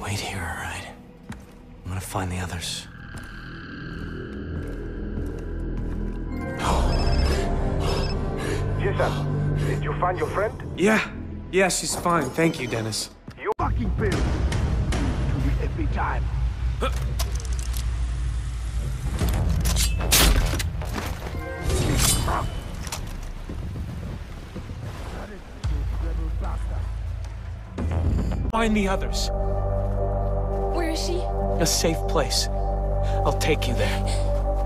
Wait here, all right? I'm gonna find the others. Jason, did you find your friend? Yeah, she's fine. Thank you, Dennis. You fucking bill. Do it every time. Find the others. Where is she? A safe place. I'll take you there.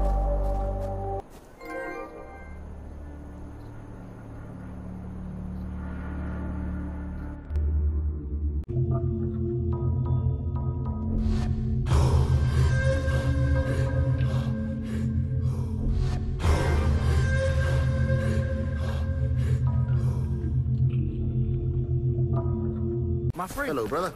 My friend. Hello, brother.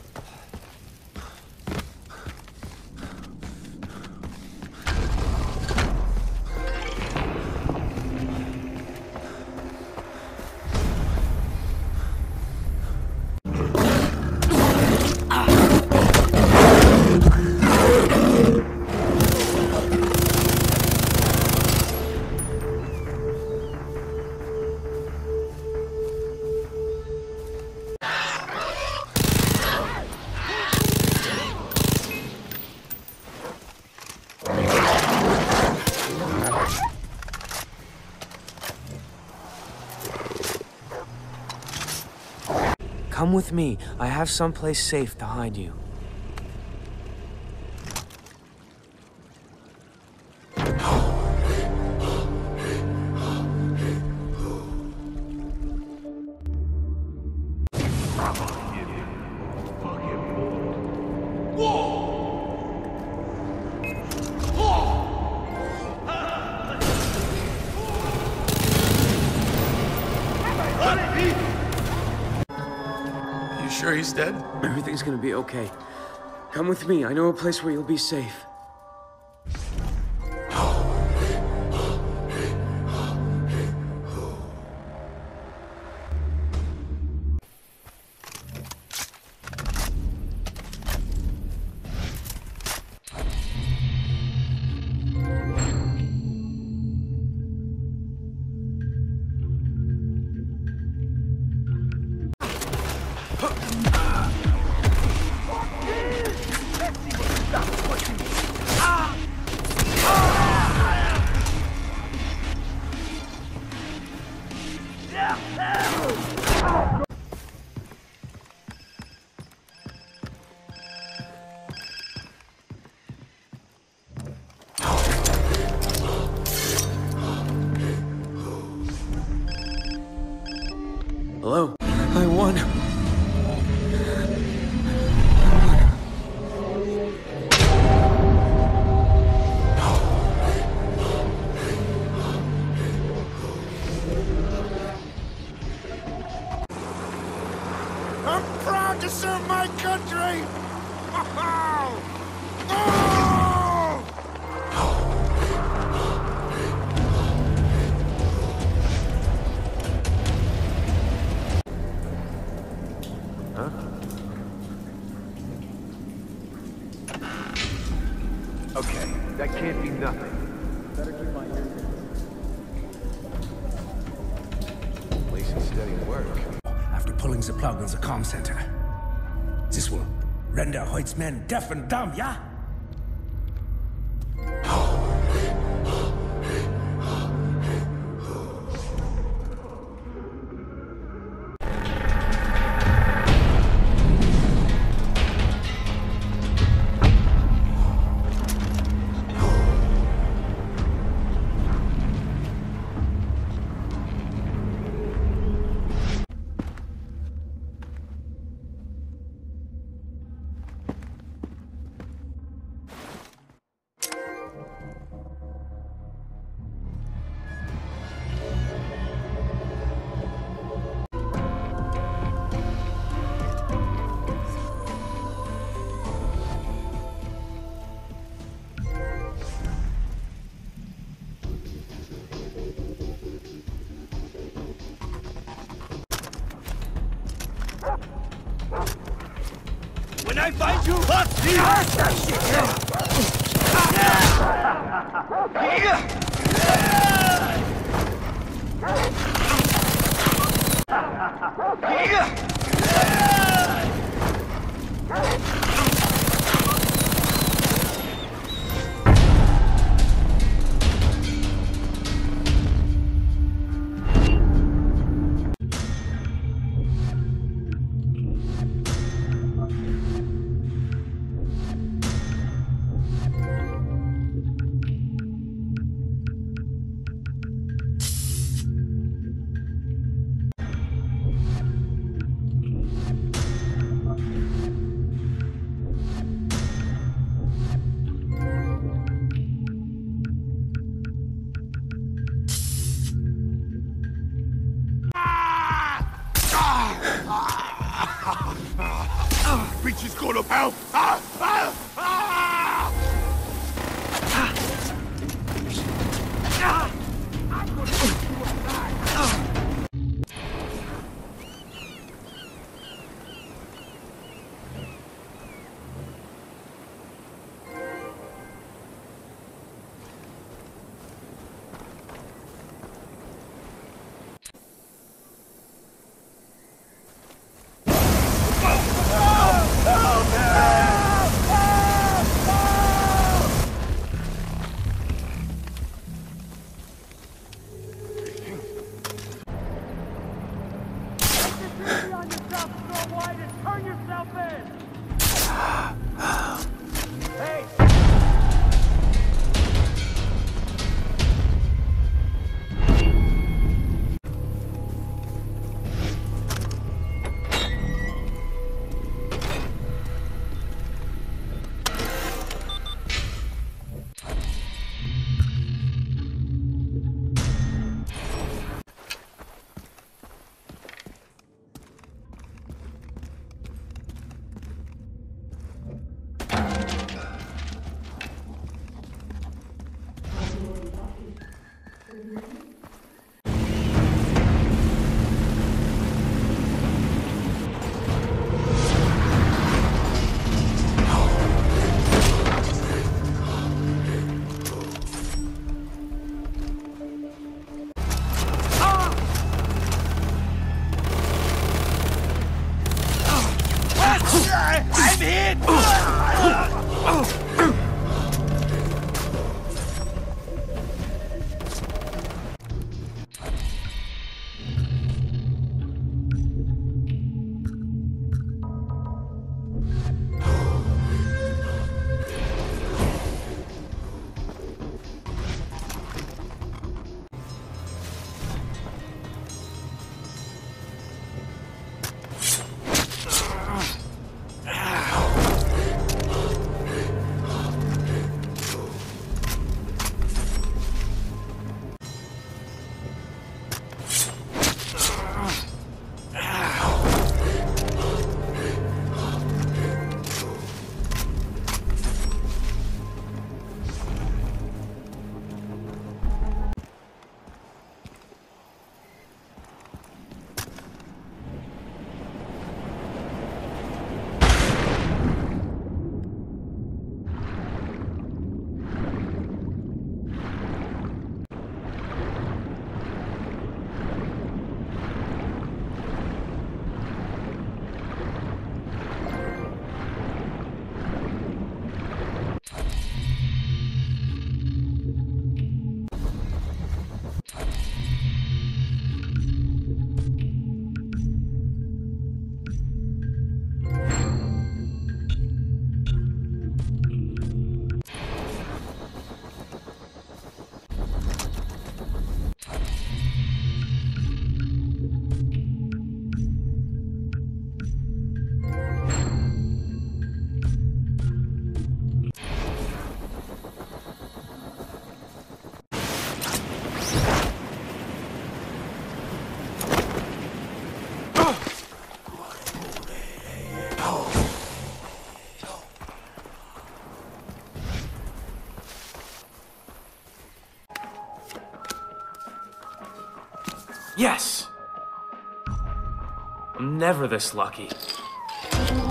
Come with me. I have someplace safe to hide you. Sure he's dead? Everything's gonna be okay. Come with me. I know a place where you'll be safe. Hello? I won. I'm proud to serve my country! Okay, that can't be nothing. Better keep my ear. Place is steady work. After pulling the plug on the comm center. This will render Hoyt's men deaf and dumb, yeah? When I find you, Reach is gonna help! I'm hit! Yes! I'm never this lucky.